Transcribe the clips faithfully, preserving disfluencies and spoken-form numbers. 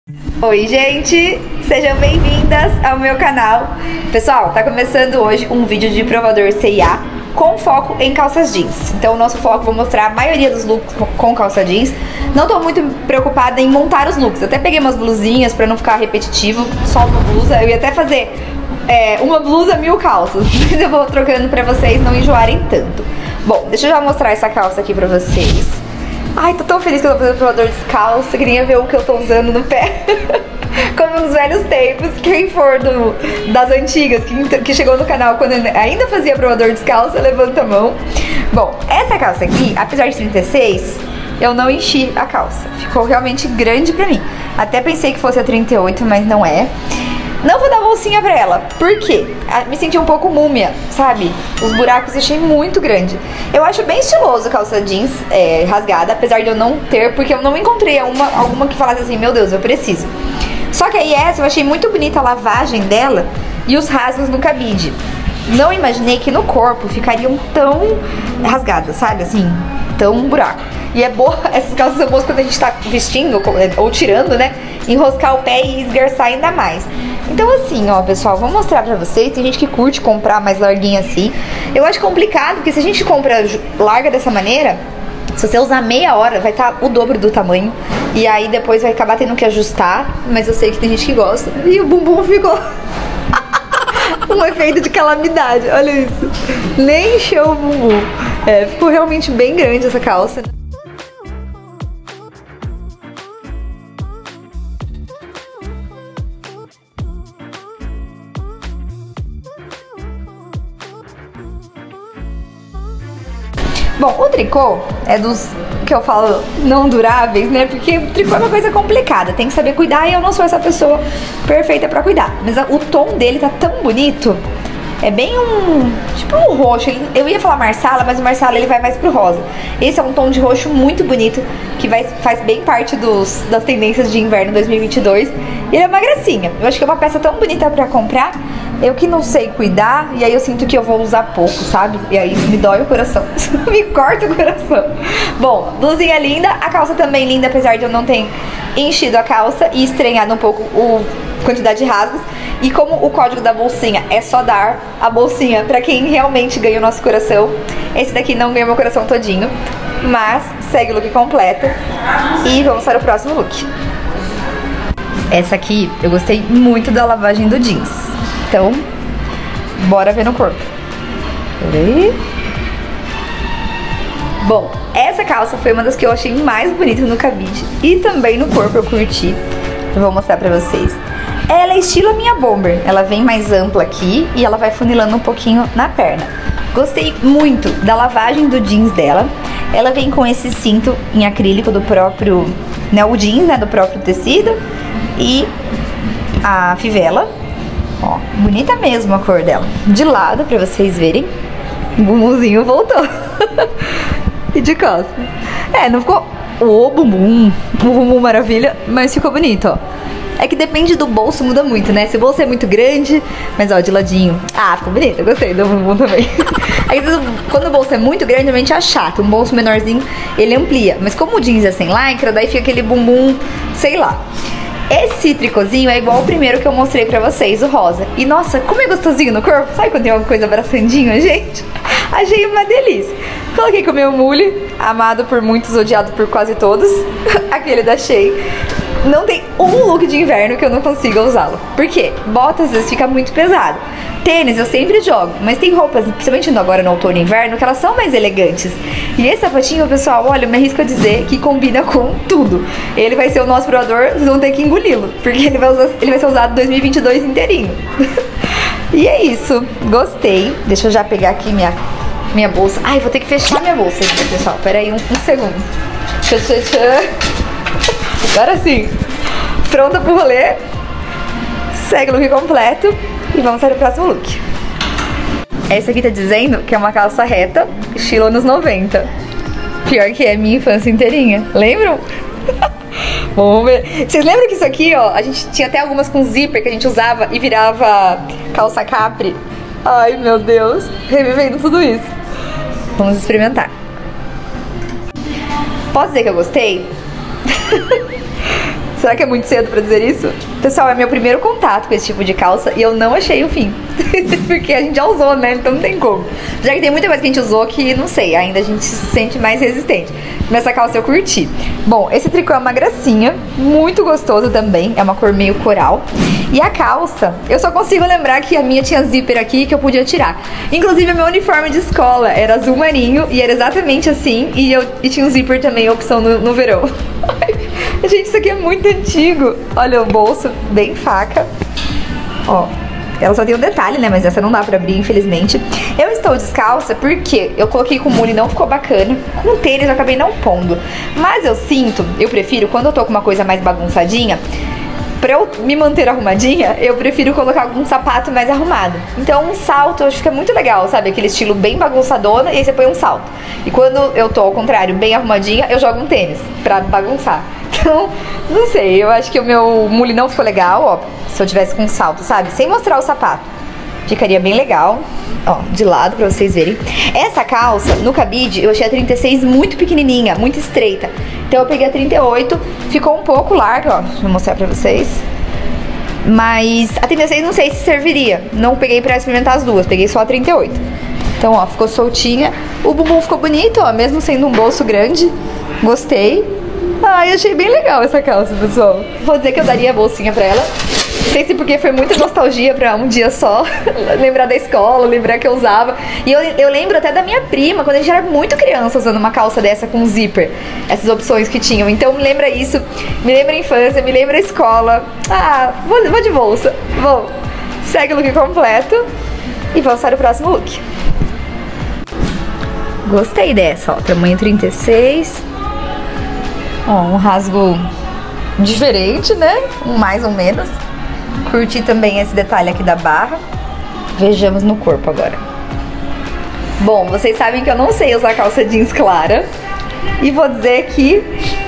Oi gente, sejam bem-vindas ao meu canal. Pessoal, tá começando hoje um vídeo de provador C e A com foco em calças jeans. Então o nosso foco, vou mostrar a maioria dos looks com calça jeans. Não tô muito preocupada em montar os looks, até peguei umas blusinhas pra não ficar repetitivo, só uma blusa. Eu ia até fazer é, uma blusa, mil calças, mas eu vou trocando pra vocês não enjoarem tanto. Bom, deixa eu já mostrar essa calça aqui pra vocês. Ai, tô tão feliz que eu tô fazendo provador descalço. Eu queria ver o que eu tô usando no pé. Como nos velhos tempos. Quem for do, das antigas, que, que chegou no canal quando ainda fazia provador descalço, levanta a mão. Bom, essa calça aqui, apesar de trinta e seis, eu não enchi a calça. Ficou realmente grande pra mim. Até pensei que fosse a trinta e oito, mas não é. Não vou dar bolsinha pra ela, por quê? Me senti um pouco múmia, sabe? Os buracos achei muito grande. Eu acho bem estiloso calça jeans é, rasgada, apesar de eu não ter, porque eu não encontrei uma, alguma que falasse assim, meu Deus, eu preciso. Só que aí essa eu achei muito bonita a lavagem dela e os rasgos no cabide. Não imaginei que no corpo ficariam tão rasgadas, sabe? Assim, tão buraco. E é boa, essas calças são boas quando a gente tá vestindo ou tirando, né? Enroscar o pé e esgarçar ainda mais. Então assim, ó, pessoal, vou mostrar pra vocês. Tem gente que curte comprar mais larguinha assim. Eu acho complicado, porque se a gente compra larga dessa maneira, se você usar meia hora, vai estar o dobro do tamanho. E aí depois vai acabar tendo que ajustar. Mas eu sei que tem gente que gosta. E o bumbum ficou um efeito de calamidade, olha isso. Nem encheu o bumbum. É, ficou realmente bem grande essa calça. Bom, o tricô é dos que eu falo não duráveis, né? Porque o tricô é uma coisa complicada, tem que saber cuidar e eu não sou essa pessoa perfeita pra cuidar. Mas o tom dele tá tão bonito, é bem um, tipo um roxo. Eu ia falar marsala, mas o marsala ele vai mais pro rosa. Esse é um tom de roxo muito bonito, que vai, faz bem parte dos, das tendências de inverno dois mil e vinte e dois. E ele é uma gracinha, eu acho que é uma peça tão bonita pra comprar. Eu que não sei cuidar, e aí eu sinto que eu vou usar pouco, sabe? E aí me dói o coração, me corta o coração. Bom, blusinha linda, a calça também linda, apesar de eu não ter enchido a calça e estranhado um pouco a quantidade de rasgos. E como o código da bolsinha é só dar a bolsinha pra quem realmente ganha o nosso coração, esse daqui não ganhou meu coração todinho, mas segue o look completo e vamos para o próximo look. Essa aqui eu gostei muito da lavagem do jeans. Então, bora ver no corpo. Peraí. Bom, essa calça foi uma das que eu achei mais bonita no cabide e também no corpo eu curti. Eu vou mostrar pra vocês. Ela é estilo minha bomber. Ela vem mais ampla aqui e ela vai funilando um pouquinho na perna. Gostei muito da lavagem do jeans dela. Ela vem com esse cinto em acrílico do próprio, né, o jeans, né, do próprio tecido e a fivela. Ó, bonita mesmo a cor dela. De lado, pra vocês verem. O bumbumzinho voltou. E de costas. É, não ficou o bumbum, o bumbum maravilha, mas ficou bonito, ó. É que depende do bolso, muda muito, né? Se o bolso é muito grande, mas ó, de ladinho. Ah, ficou bonito, eu gostei do bumbum também. Aí, quando o bolso é muito grande, realmente é chato. Um bolso menorzinho, ele amplia. Mas como o jeans é sem lycra, daí fica aquele bumbum, sei lá. Esse tricôzinho é igual o primeiro que eu mostrei pra vocês, o rosa. E nossa, como é gostosinho no corpo. Sabe quando tem alguma coisa abraçandinha, gente? Achei uma delícia. Coloquei com o meu mule, amado por muitos, odiado por quase todos. Aquele da Shein. Não tem um look de inverno que eu não consiga usá-lo. Por quê? Bota às vezes fica muito pesado. Tênis eu sempre jogo, mas tem roupas, principalmente agora no outono e inverno, que elas são mais elegantes. E esse sapatinho, pessoal, olha, eu me arrisco a dizer que combina com tudo. Ele vai ser o nosso provador, vocês vão ter que engoli-lo, porque ele vai, usar, ele vai ser usado dois mil e vinte e dois inteirinho. E é isso, gostei. Deixa eu já pegar aqui minha, minha bolsa. Ai, vou ter que fechar minha bolsa aqui, pessoal. Pera aí um, um segundo. Tchã, tchã, tchã. Agora sim. Pronta pro rolê. Segue o look completo. E vamos para o próximo look. Essa aqui tá dizendo que é uma calça reta, estilo anos noventa. Pior que é minha infância inteirinha. Lembram? Vamos ver. Vocês lembram que isso aqui, ó, a gente tinha até algumas com zíper que a gente usava e virava calça capri? Ai, meu Deus. Revivendo tudo isso. Vamos experimentar. Posso dizer que eu gostei? Será que é muito cedo pra dizer isso? Pessoal, é meu primeiro contato com esse tipo de calça e eu não achei o fim. Porque a gente já usou, né? Então não tem como. Já que tem muita coisa que a gente usou que, não sei, ainda a gente se sente mais resistente. Nessa calça eu curti. Bom, esse tricô é uma gracinha, muito gostoso também. É uma cor meio coral. E a calça, eu só consigo lembrar que a minha tinha zíper aqui que eu podia tirar. Inclusive, o meu uniforme de escola era azul marinho e era exatamente assim. E, eu, e tinha um zíper também, a opção no, no verão. Gente, isso aqui é muito antigo. Olha o bolso, bem faca. Ó, ela só tem um detalhe, né? Mas essa não dá pra abrir, infelizmente. Eu estou descalça porque eu coloquei com mule e não ficou bacana. Com tênis eu acabei não pondo. Mas eu sinto, eu prefiro, quando eu tô com uma coisa mais bagunçadinha, pra eu me manter arrumadinha, eu prefiro colocar algum sapato mais arrumado. Então um salto eu acho que é muito legal, sabe? Aquele estilo bem bagunçadona e aí você põe um salto. E quando eu tô, ao contrário, bem arrumadinha, eu jogo um tênis pra bagunçar. Então, não sei, eu acho que o meu mule não ficou legal, ó, se eu tivesse com um salto, sabe? Sem mostrar o sapato. Ficaria bem legal, ó, de lado pra vocês verem. Essa calça, no cabide, eu achei a trinta e seis muito pequenininha, muito estreita. Então eu peguei a trinta e oito, ficou um pouco larga, ó, deixa eu mostrar pra vocês. Mas a trinta e seis não sei se serviria, não peguei pra experimentar as duas, peguei só a trinta e oito. Então, ó, ficou soltinha. O bumbum ficou bonito, ó, mesmo sendo um bolso grande, gostei. Ai, achei bem legal essa calça, pessoal. Vou dizer que eu daria a bolsinha pra ela. Não sei se porque foi muita nostalgia pra um dia só. Lembrar da escola, lembrar que eu usava. E eu, eu lembro até da minha prima, quando a gente era muito criança, usando uma calça dessa com zíper. Essas opções que tinham. Então me lembra isso, me lembra a infância, me lembra a escola. Ah, vou, vou de bolsa. Bom, segue o look completo. E vamos para o próximo look. Gostei dessa, ó. Tamanho trinta e seis. Ó, um rasgo diferente, né? Um mais ou menos. Curti também esse detalhe aqui da barra. Vejamos no corpo agora. Bom, vocês sabem que eu não sei usar calça jeans clara. E vou dizer que...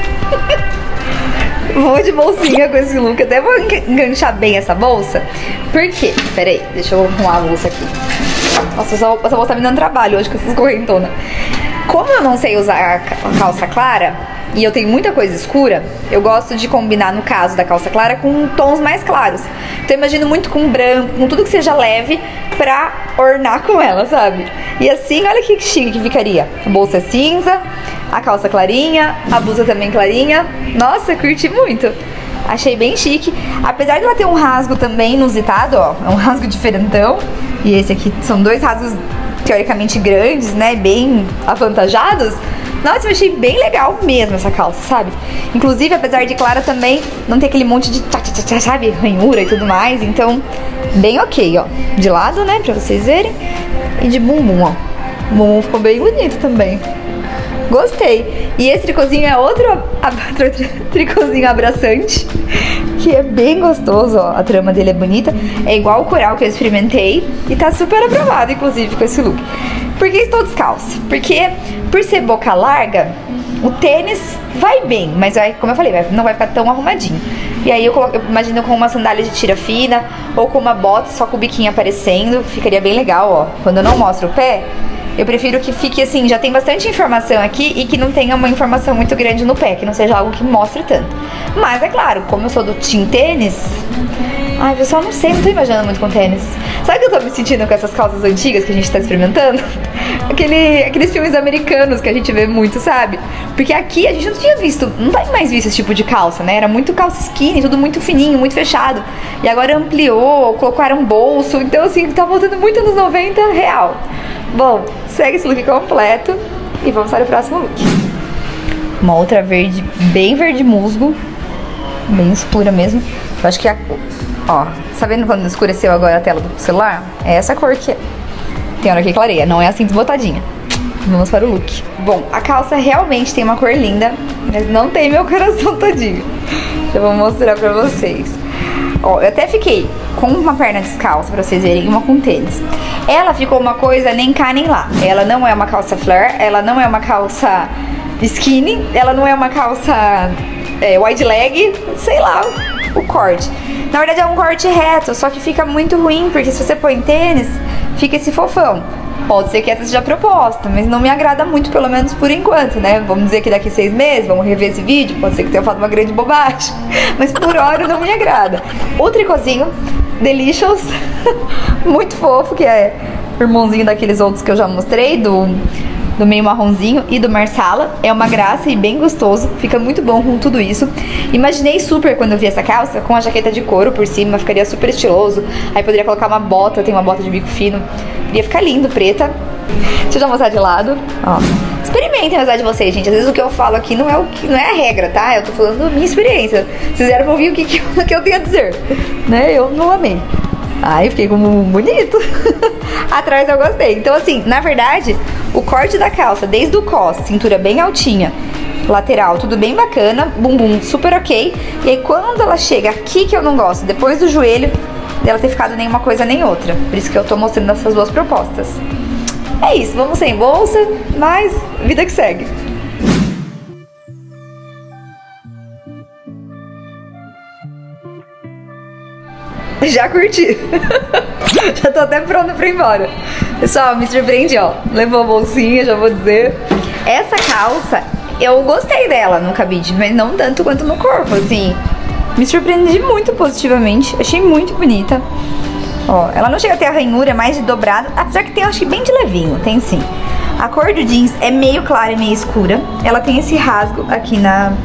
vou de bolsinha com esse look. Até vou enganchar bem essa bolsa. Por quê? Pera aí, deixa eu arrumar a bolsa aqui. Nossa, essa bolsa tá me dando trabalho hoje com essas correntonas. Como eu não sei usar a calça clara e eu tenho muita coisa escura, eu gosto de combinar, no caso da calça clara, com tons mais claros. Então eu imagino muito com branco, com tudo que seja leve pra ornar com ela, sabe? E assim, olha que chique que ficaria. A bolsa é cinza, a calça clarinha, a blusa também clarinha. Nossa, curti muito. Achei bem chique. Apesar de ela ter um rasgo também inusitado, ó, é um rasgo diferentão. E esse aqui são dois rasgos teoricamente grandes, né, bem avantajados. Nossa, eu achei bem legal mesmo essa calça, sabe? Inclusive, apesar de clara também, não tem aquele monte de, tchá, tchá, tchá, sabe, ranhura e tudo mais. Então, bem ok, ó. De lado, né, pra vocês verem. E de bumbum, ó. O bumbum ficou bem bonito também. Gostei. E esse tricôzinho é outro, outro tricôzinho abraçante, que é bem gostoso, ó. A trama dele é bonita. É igual o coral que eu experimentei. E tá super aprovado, inclusive, com esse look. Por que estou descalça? Porque, por ser boca larga, o tênis vai bem, mas vai, como eu falei, vai, não vai ficar tão arrumadinho. E aí eu, coloco, eu imagino com uma sandália de tira fina ou com uma bota só com o biquinho aparecendo. Ficaria bem legal, ó. Quando eu não mostro o pé, eu prefiro que fique assim, já tem bastante informação aqui e que não tenha uma informação muito grande no pé, que não seja algo que mostre tanto. Mas é claro, como eu sou do Team Tênis... Ai, pessoal, não sei, não tô imaginando muito com tênis. Sabe o que eu tô me sentindo com essas calças antigas que a gente tá experimentando? Aquele, aqueles filmes americanos que a gente vê muito, sabe? Porque aqui a gente não tinha visto, não tem mais visto esse tipo de calça, né? Era muito calça skinny, tudo muito fininho, muito fechado. E agora ampliou, colocaram um bolso, então assim, tá voltando muito anos noventa real. Bom, segue esse look completo e vamos para o próximo look. Uma outra verde, bem verde musgo, bem escura mesmo. Eu acho que a... Ó, sabendo quando escureceu agora a tela do celular? É essa cor que é. Tem hora que clareia, não é assim desbotadinha. Vamos para o look. Bom, a calça realmente tem uma cor linda, mas não tem meu coração todinho. Eu vou mostrar pra vocês. Ó, eu até fiquei com uma perna descalça, pra vocês verem, e uma com tênis. Ela ficou uma coisa nem cá nem lá. Ela não é uma calça flare, ela não é uma calça skinny, ela não é uma calça é, wide leg, sei lá, o corte. Na verdade é um corte reto, só que fica muito ruim, porque se você põe tênis, fica esse fofão. Pode ser que essa seja a proposta, mas não me agrada muito, pelo menos por enquanto, né? Vamos dizer que daqui seis meses, vamos rever esse vídeo, pode ser que tenha falado uma grande bobagem, mas por hora não me agrada. O tricôzinho Delicious, muito fofo, que é irmãozinho daqueles outros que eu já mostrei, do, do meio marronzinho e do Marsala. É uma graça e bem gostoso, fica muito bom com tudo isso. Imaginei super quando eu vi essa calça com a jaqueta de couro por cima, ficaria super estiloso. Aí poderia colocar uma bota, tem uma bota de bico fino, ia ficar lindo, preta. Deixa eu já mostrar de lado, ó. Experimentem na verdade de vocês, gente. Às vezes o que eu falo aqui não é, o que, não é a regra, tá? Eu tô falando da minha experiência. Vocês vieram ouvir o que, que, eu, que eu tenho a dizer, né? Eu não amei. Ai, fiquei como bonito. Atrás eu gostei. Então assim, na verdade, o corte da calça, desde o cós, cintura bem altinha, lateral, tudo bem bacana, bumbum super ok. E aí quando ela chega aqui que eu não gosto, depois do joelho, dela ter ficado nenhuma coisa nem outra. Por isso que eu tô mostrando essas duas propostas. É isso, vamos sem bolsa, mas vida que segue. Já curti. Já tô até pronta pra ir embora. Pessoal, me surpreende, ó. Levou a bolsinha, já vou dizer. Essa calça, eu gostei dela no cabide, mas não tanto quanto no corpo, assim. Me surpreendi muito positivamente. Achei muito bonita. Ó, ela não chega a ter a ranhura, é mais de dobrado. Apesar que tem, eu acho que bem de levinho, tem sim. A cor do jeans é meio clara e meio escura. Ela tem esse rasgo aqui na...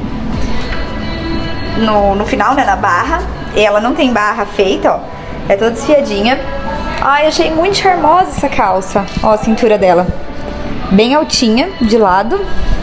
No, no final, né, na barra. Ela não tem barra feita, ó. É toda desfiadinha. Ai, achei muito charmosa essa calça. Ó a cintura dela. Bem altinha, de lado.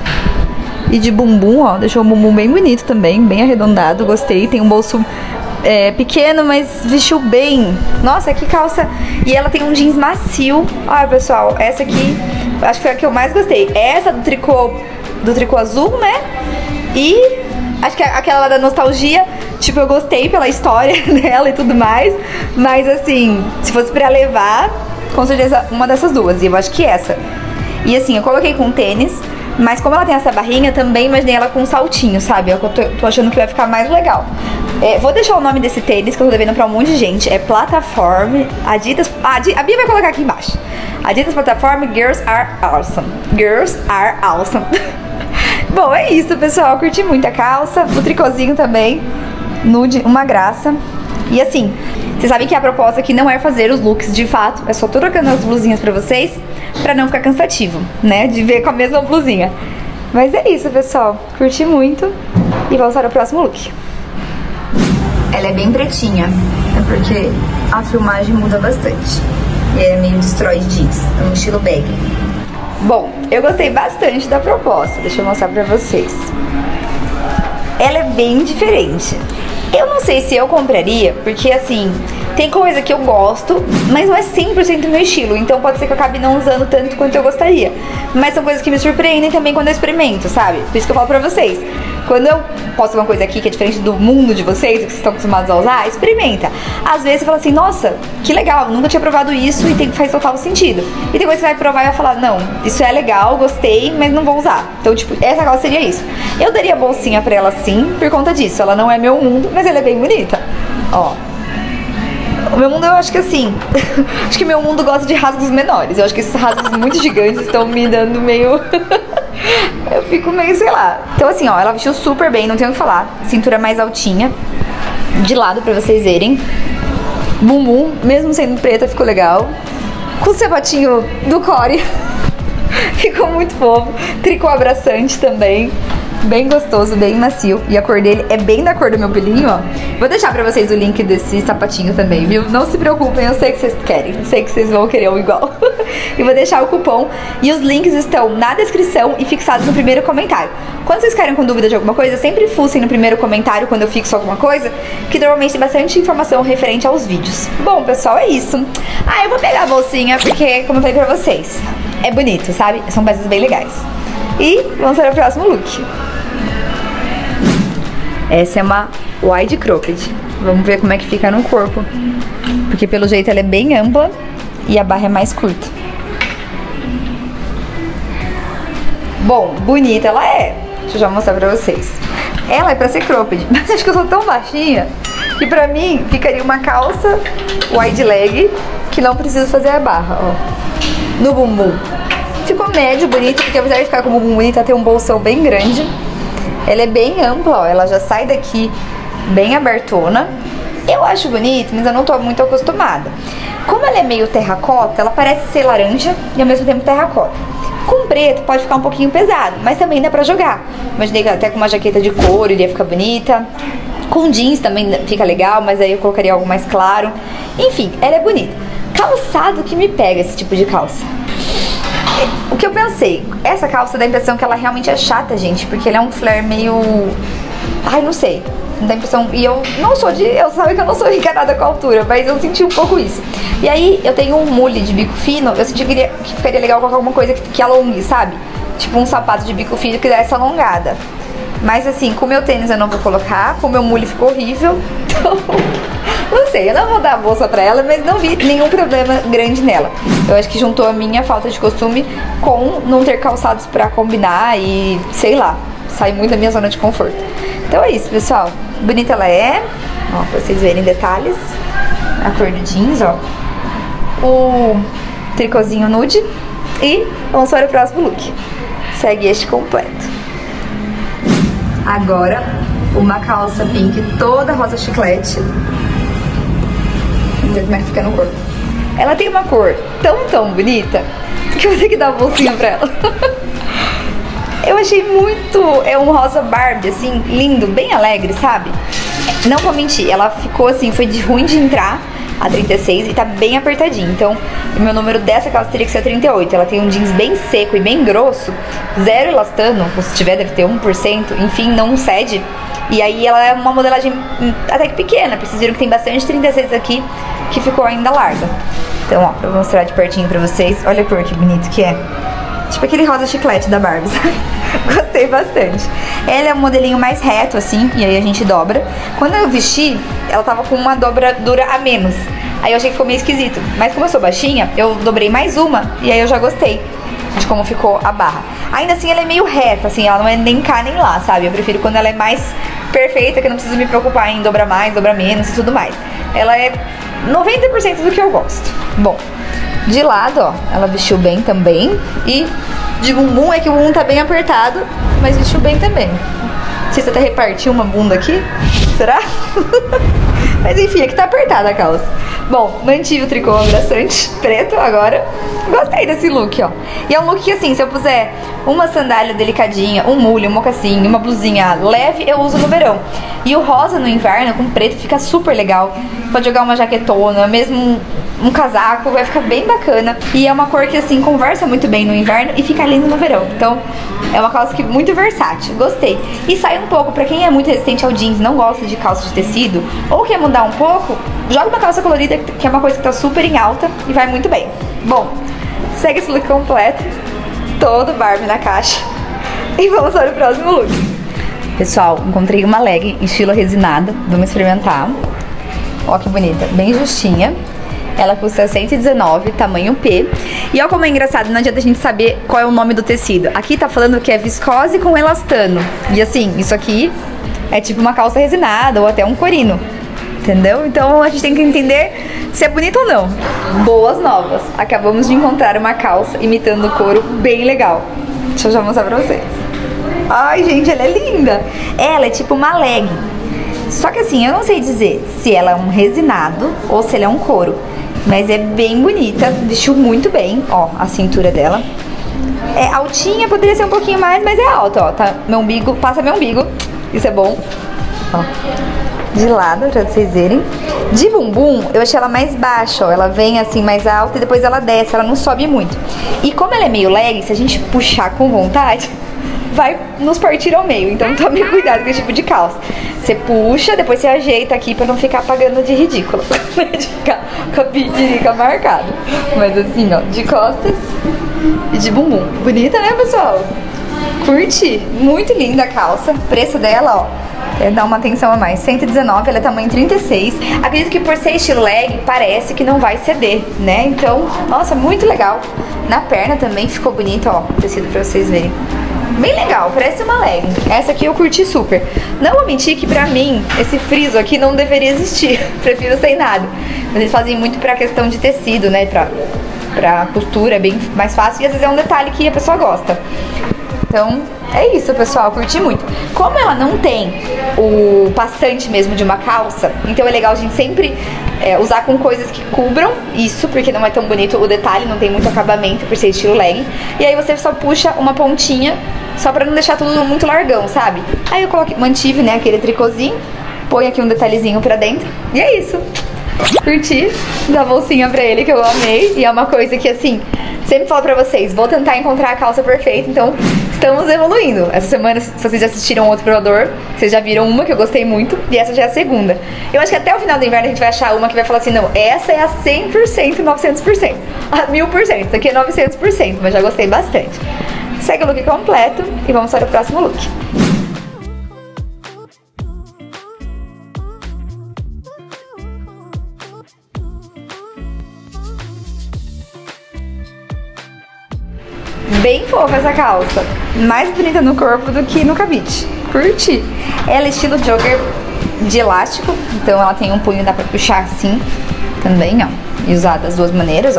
E de bumbum, ó. Deixou o bumbum bem bonito também, bem arredondado. Gostei, tem um bolso... É, pequeno, mas vestiu bem. Nossa, que calça. E ela tem um jeans macio. Olha, pessoal, essa aqui acho que foi a que eu mais gostei. Essa do tricô, do tricô azul, né? E acho que aquela lá da nostalgia, tipo, eu gostei pela história dela e tudo mais. Mas assim, se fosse pra levar, com certeza uma dessas duas. E eu acho que essa. E assim, eu coloquei com tênis, mas como ela tem essa barrinha, também imaginei ela com um saltinho, sabe? Eu tô, tô achando que vai ficar mais legal. É, vou deixar o nome desse tênis, que eu tô devendo pra um monte de gente. É Plataform Adidas... Ah, a Bia vai colocar aqui embaixo. Adidas Plataform Girls Are Awesome. Girls Are Awesome. Bom, é isso, pessoal. Curti muito a calça. O tricôzinho também. Nude, uma graça. E assim, vocês sabem que a proposta aqui não é fazer os looks de fato. É só tô trocando as blusinhas pra vocês, pra não ficar cansativo, né? De ver com a mesma blusinha. Mas é isso, pessoal. Curti muito. E vamos para o próximo look. Ela é bem pretinha, é porque a filmagem muda bastante. E é meio destroy jeans, é um estilo bag. Bom, eu gostei bastante da proposta, deixa eu mostrar pra vocês. Ela é bem diferente. Eu não sei se eu compraria, porque assim, tem coisa que eu gosto, mas não é cem por cento meu estilo. Então pode ser que eu acabe não usando tanto quanto eu gostaria. Mas são coisas que me surpreendem também quando eu experimento, sabe? Por isso que eu falo pra vocês. Quando eu posto uma coisa aqui que é diferente do mundo de vocês, que vocês estão acostumados a usar, experimenta. Às vezes você fala assim, nossa, que legal, nunca tinha provado isso e tem, faz total sentido. E depois você vai provar e vai falar, não, isso é legal, gostei, mas não vou usar. Então, tipo, essa calça seria isso. Eu daria bolsinha pra ela sim, por conta disso. Ela não é meu mundo, mas ela é bem bonita. Ó. O meu mundo, eu acho que assim, acho que meu mundo gosta de rasgos menores. Eu acho que esses rasgos muito gigantes estão me dando meio... Eu fico meio, sei lá. Então assim, ó, ela vestiu super bem, não tenho o que falar. Cintura mais altinha, de lado pra vocês verem. Bumbum, mesmo sendo preta, ficou legal. Com o sapatinho do Core. Ficou muito fofo. Tricô abraçante também. Bem gostoso, bem macio. E a cor dele é bem da cor do meu pelinho, ó. Vou deixar pra vocês o link desse sapatinho também, viu? Não se preocupem, eu sei que vocês querem. Eu sei que vocês vão querer um igual. E vou deixar o cupom. E os links estão na descrição e fixados no primeiro comentário. Quando vocês ficarem com dúvida de alguma coisa, sempre fuçem no primeiro comentário quando eu fixo alguma coisa, que normalmente tem bastante informação referente aos vídeos. Bom, pessoal, é isso. Ah, eu vou pegar a bolsinha porque, como eu falei pra vocês, é bonito, sabe? São peças bem legais. E vamos para o próximo look. Essa é uma wide cropped. Vamos ver como é que fica no corpo. Porque pelo jeito ela é bem ampla e a barra é mais curta. Bom, bonita ela é. Deixa eu já mostrar pra vocês. Ela é pra ser cropped, mas acho que eu sou tão baixinha que pra mim ficaria uma calça wide leg que não precisa fazer a barra, ó. no bumbum. Ficou médio, bonito, porque apesar de ficar com o bumbum bonito, ela tem um bolsão bem grande. Ela é bem ampla, ó, ela já sai daqui bem abertona. Eu acho bonito, mas eu não tô muito acostumada. Como ela é meio terracota, ela parece ser laranja e ao mesmo tempo terracota. Com preto pode ficar um pouquinho pesado, mas também dá pra jogar. Imaginei que até com uma jaqueta de couro iria ficar bonita. Com jeans também fica legal, mas aí eu colocaria algo mais claro. Enfim, ela é bonita. Calçado que me pega esse tipo de calça. O que eu pensei, essa calça dá a impressão que ela realmente é chata, gente, porque ele é um flare meio... Ai, não sei. Dá a impressão... E eu não sou de... Eu sabe que eu não sou encanada com a altura, mas eu senti um pouco isso. E aí, eu tenho um mule de bico fino, eu senti que, queria, que ficaria legal colocar alguma coisa que, que alongue, sabe? Tipo um sapato de bico fino que dá essa alongada. Mas assim, com o meu tênis eu não vou colocar, com o meu mule ficou horrível, então... Não sei, eu não vou dar a bolsa pra ela, mas não vi nenhum problema grande nela. Eu acho que juntou a minha falta de costume com não ter calçados pra combinar e, sei lá, sair muito da minha zona de conforto. Então é isso, pessoal. Bonita ela é, ó, pra vocês verem detalhes. A cor do jeans, ó. O tricôzinho nude. E vamos para o próximo look. Segue este completo. Agora, uma calça pink toda rosa chiclete. Vamos ver como é que fica no corpo. Ela tem uma cor tão, tão bonita que eu vou ter que dar uma bolsinha pra ela. Eu achei muito... É um rosa Barbie, assim, lindo, bem alegre, sabe? Não vou mentir, ela ficou assim, foi de ruim de entrar a trinta e seis e tá bem apertadinho. Então, o meu número dessa calça teria que ser a trinta e oito. Ela tem um jeans bem seco e bem grosso, zero elastano, ou se tiver deve ter um por cento, enfim, não cede. E aí ela é uma modelagem até que pequena, vocês viram que tem bastante trinta e seis aqui, que ficou ainda larga. Então, ó, pra eu mostrar de pertinho pra vocês, olha a cor que bonito que é. Tipo aquele rosa chiclete da Barbie, sabe? Gostei bastante. Ela é um modelinho mais reto, assim, e aí a gente dobra. Quando eu vesti, ela tava com uma dobradura a menos. Aí eu achei que ficou meio esquisito. Mas como eu sou baixinha, eu dobrei mais uma, e aí eu já gostei de como ficou a barra. Ainda assim, ela é meio reta, assim, ela não é nem cá nem lá, sabe? Eu prefiro quando ela é mais perfeita, que eu não preciso me preocupar em dobrar mais, dobrar menos e tudo mais. Ela é noventa por cento do que eu gosto. Bom, de lado, ó, ela vestiu bem também. E de bumbum é que o bumbum tá bem apertado, mas vestiu bem também. Não sei se até repartiu uma bunda aqui. Será? Mas enfim, aqui tá apertada a calça. Bom, mantive o tricô abraçante preto agora. Gostei desse look, ó. E é um look que assim, se eu puser uma sandália delicadinha, um mule, um mocassim, uma blusinha leve, eu uso no verão. E o rosa no inverno com preto fica super legal. Pode jogar uma jaquetona, mesmo um, um casaco, vai ficar bem bacana. E é uma cor que assim, conversa muito bem no inverno e fica lindo no verão. Então, é uma calça que muito versátil, gostei. E sai um pouco, pra quem é muito resistente ao jeans, não gosta de calça de tecido, ou quer mudar um pouco, joga uma calça colorida, que é uma coisa que tá super em alta e vai muito bem. Bom, segue esse look completo, todo Barbie na caixa. E vamos para o próximo look. Pessoal, encontrei uma leg em estilo resinada, vamos experimentar. Ó que bonita, bem justinha. Ela custa cento e dezenove, tamanho P. E olha como é engraçado, não adianta a gente saber qual é o nome do tecido. Aqui tá falando que é viscose com elastano. E assim, isso aqui é tipo uma calça resinada ou até um corino. Entendeu? Então a gente tem que entender se é bonito ou não. Boas novas. Acabamos de encontrar uma calça imitando o couro bem legal. Deixa eu já mostrar pra vocês. Ai, gente, ela é linda. Ela é tipo uma leg. Só que assim, eu não sei dizer se ela é um resinado ou se ela é um couro. Mas é bem bonita, vestiu muito bem, ó, a cintura dela. É altinha, poderia ser um pouquinho mais, mas é alta, ó, tá, meu umbigo, passa meu umbigo, isso é bom. Ó, de lado, pra vocês verem. De bumbum, eu achei ela mais baixa, ó, ela vem assim mais alta e depois ela desce, ela não sobe muito. E como ela é meio leg, se a gente puxar com vontade, vai nos partir ao meio, então tome cuidado com esse tipo de calça. Você puxa, depois você ajeita aqui pra não ficar pagando de ridícula, de ficar com a pitirica marcada. Mas assim, ó, de costas e de bumbum. Bonita, né, pessoal? Curti, muito linda a calça. O preço dela, ó, é dar uma atenção a mais, cento e dezenove, ela é tamanho trinta e seis. Acredito que por ser estilo leg, parece que não vai ceder, né? Então, nossa, muito legal. Na perna também ficou bonito, ó, o tecido pra vocês verem. Bem legal, parece uma leg. Essa aqui eu curti super. Não vou mentir que pra mim, esse friso aqui não deveria existir. Prefiro sem nada. Mas eles fazem muito pra questão de tecido, né? Pra pra costura, é bem mais fácil e às vezes é um detalhe que a pessoa gosta. Então, é isso, pessoal, curti muito. Como ela não tem o passante mesmo de uma calça, então é legal a gente sempre é, usar com coisas que cubram isso, porque não é tão bonito o detalhe, não tem muito acabamento por ser estilo legging. E aí você só puxa uma pontinha, só pra não deixar tudo muito largão, sabe? Aí eu coloquei, mantive, né, aquele tricôzinho, põe aqui um detalhezinho pra dentro, e é isso. Curti da bolsinha pra ele, que eu amei, e é uma coisa que, assim, sempre falo pra vocês, vou tentar encontrar a calça perfeita, então estamos evoluindo. Essa semana, se vocês já assistiram outro provador, vocês já viram uma que eu gostei muito, e essa já é a segunda. Eu acho que até o final do inverno a gente vai achar uma que vai falar assim, não, essa é a cem por cento, novecentos por cento, a mil por cento, isso aqui é novecentos por cento, mas já gostei bastante. Segue o look completo e vamos para o próximo look. Bem fofa essa calça, mais bonita no corpo do que no cabide. Curti. Ela é estilo jogger de elástico, então ela tem um punho, dá pra puxar assim também, ó, e usar das duas maneiras, ó.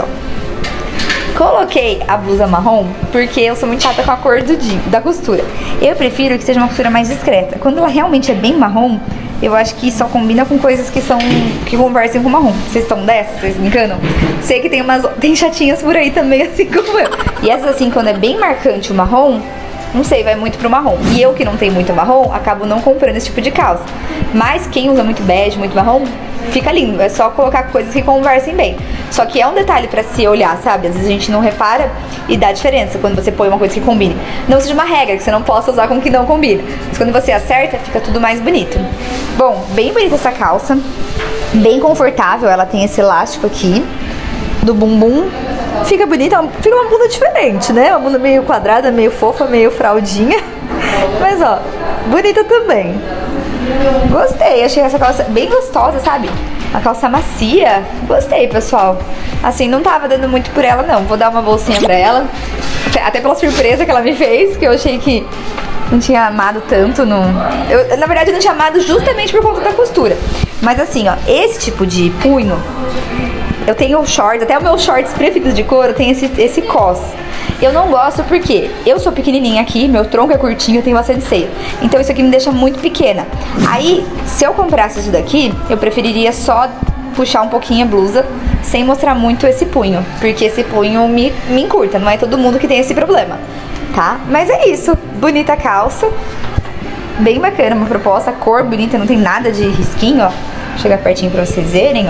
Coloquei a blusa marrom porque eu sou muito chata com a cor do jean, da costura. Eu prefiro que seja uma costura mais discreta. Quando ela realmente é bem marrom, eu acho que só combina com coisas que são que conversem com marrom. Vocês estão dessas? Vocês me enganam? Sei que tem umas tem chatinhas por aí também, assim como eu. E essas assim, quando é bem marcante o marrom, não sei, vai muito pro marrom. E eu que não tenho muito marrom, acabo não comprando esse tipo de calça. Mas quem usa muito bege, muito marrom, fica lindo. É só colocar coisas que conversem bem. Só que é um detalhe pra se olhar, sabe? Às vezes a gente não repara e dá diferença quando você põe uma coisa que combine. Não seja uma regra, que você não possa usar com o que não combina. Mas quando você acerta, fica tudo mais bonito. Bom, bem bonita essa calça. Bem confortável, ela tem esse elástico aqui do bumbum. Fica bonita, fica uma bunda diferente, né? Uma bunda meio quadrada, meio fofa, meio fraldinha. Mas ó, bonita também. Gostei, achei essa calça bem gostosa, sabe? Uma calça macia. Gostei, pessoal. Assim, não tava dando muito por ela, não. Vou dar uma bolsinha pra ela. Até, até pela surpresa que ela me fez, que eu achei que não tinha amado tanto no... Eu, na verdade, eu não tinha amado justamente por conta da costura. Mas assim, ó, esse tipo de punho... Eu tenho shorts, até os meus shorts preferidos de couro tem esse, esse cos. Eu não gosto porque eu sou pequenininha aqui, meu tronco é curtinho, eu tenho bastante seio. Então isso aqui me deixa muito pequena. Aí, se eu comprasse isso daqui, eu preferiria só puxar um pouquinho a blusa, sem mostrar muito esse punho. Porque esse punho me, me encurta, não é todo mundo que tem esse problema, tá? Mas é isso, bonita a calça. Bem bacana, uma proposta, cor bonita, não tem nada de risquinho, ó. Vou chegar pertinho pra vocês verem, ó.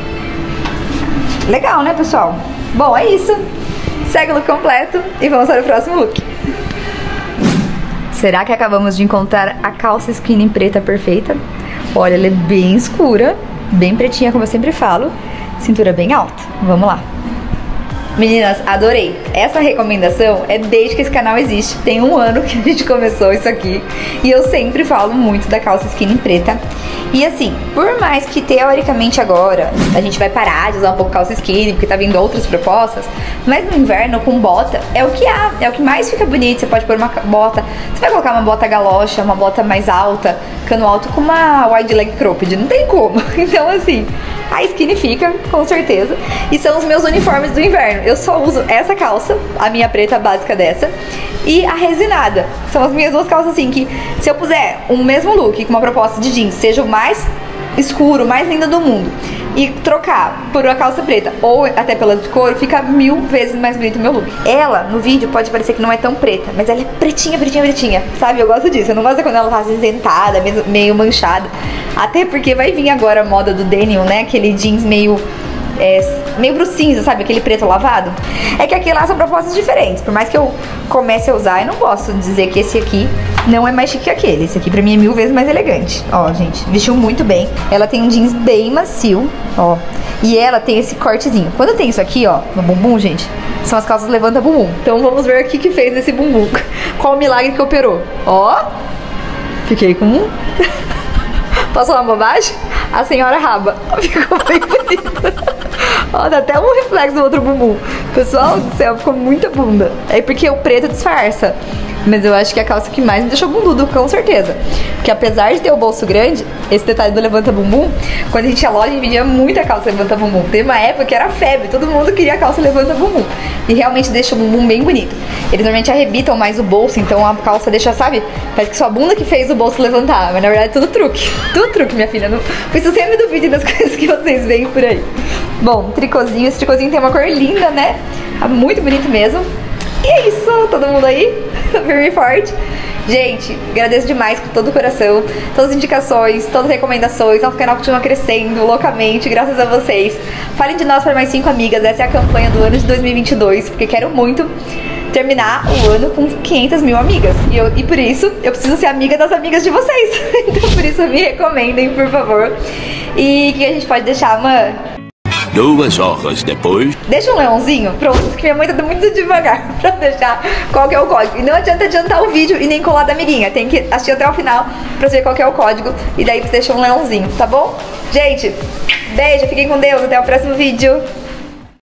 Legal, né, pessoal? Bom, é isso. Segue o look completo e vamos para o próximo look. Será que acabamos de encontrar a calça skinny preta perfeita? Olha, ela é bem escura, bem pretinha, como eu sempre falo. Cintura bem alta. Vamos lá. Meninas, adorei. Essa recomendação é desde que esse canal existe. Tem um ano que a gente começou isso aqui. E eu sempre falo muito da calça skinny preta. E assim, por mais que teoricamente agora a gente vai parar de usar um pouco calça skinny, porque tá vindo outras propostas, mas no inverno com bota é o que há, é o que mais fica bonito. Você pode pôr uma bota, você vai colocar uma bota galocha, uma bota mais alta, cano alto com uma wide leg cropped, não tem como. Então assim, a skinny fica, com certeza. E são os meus uniformes do inverno. Eu só uso essa calça, a minha preta básica dessa, e a resinada. São as minhas duas calças assim, que se eu puser um mesmo look com uma proposta de jeans, seja o mais escuro, mais linda do mundo, e trocar por uma calça preta ou até pela de couro, fica mil vezes mais bonito o meu look. Ela, no vídeo, pode parecer que não é tão preta, mas ela é pretinha, pretinha, pretinha, sabe? Eu gosto disso. Eu não gosto quando ela tá acinzentada, meio manchada. Até porque vai vir agora a moda do denim, né? Aquele jeans meio... É, meio pro cinza, sabe? Aquele preto lavado. É que aqui lá são propostas diferentes. Por mais que eu comece a usar, eu não posso dizer que esse aqui não é mais chique que aquele. Esse aqui pra mim é mil vezes mais elegante. Ó, gente, vestiu muito bem. Ela tem um jeans bem macio, ó. E ela tem esse cortezinho. Quando tem isso aqui, ó, no bumbum, gente, são as calças levanta bumbum. Então vamos ver o que que fez nesse bumbum. Qual o milagre que operou. Ó, fiquei com um... Posso falar uma bobagem? A senhora raba. Ficou bem bonita. Ó, dá até um reflexo no outro bumbum. Pessoal do céu, ficou muita bunda. É porque o preto disfarça. Mas eu acho que é a calça que mais me deixou bundudo, com certeza. Porque apesar de ter o bolso grande, esse detalhe do levanta bumbum, quando a gente ia à loja, a gente vendia muita calça levanta bumbum. Teve uma época que era febre, todo mundo queria a calça levanta bumbum. E realmente deixa o bumbum bem bonito. Eles normalmente arrebitam mais o bolso, então a calça deixa, sabe? Parece que sua bunda que fez o bolso levantar. Mas na verdade é tudo truque. Tudo truque, minha filha. Não... Por isso sempre duvide das coisas que vocês veem por aí. Bom, tricôzinho. Esse tricôzinho tem uma cor linda, né? Muito bonito mesmo. E é isso, todo mundo aí, firme e forte. Gente, agradeço demais com todo o coração, todas as indicações, todas as recomendações. Nosso canal continua crescendo loucamente, graças a vocês. Falem de nós para mais cinco amigas, essa é a campanha do ano de dois mil e vinte e dois, porque quero muito terminar o ano com quinhentas mil amigas. E, eu, e por isso, eu preciso ser amiga das amigas de vocês. Então por isso, me recomendem, por favor. E o que a gente pode deixar, mãe? Duas horas depois. Deixa um leãozinho, pronto, porque minha mãe tá muito devagar pra deixar qual que é o código. E não adianta adiantar o vídeo e nem colar da amiguinha. Tem que assistir até o final pra saber qual que é o código. E daí você deixa um leãozinho, tá bom? Gente, beijo, fiquem com Deus, até o próximo vídeo.